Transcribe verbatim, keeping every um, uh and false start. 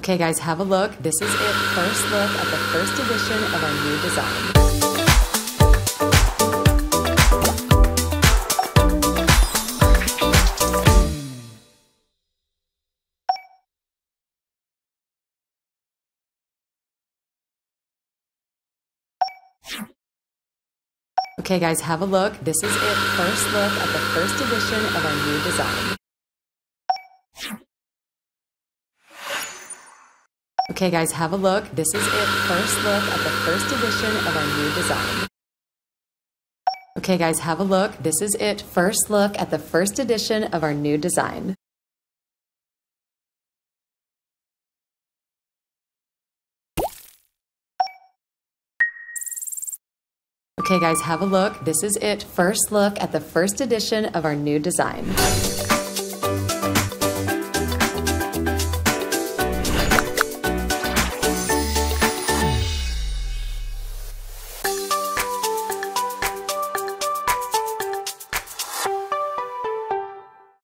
Okay guys, have a look. This is it. First look at the first edition of our new design. Okay guys, have a look. This is it. First look at the first edition of our new design. Okay guys, have a look. This is it. First look at the first edition of our new design. Okay guys, have a look. This is it. First look at the first edition of our new design. Okay guys, have a look. This is it. First look at the first edition of our new design.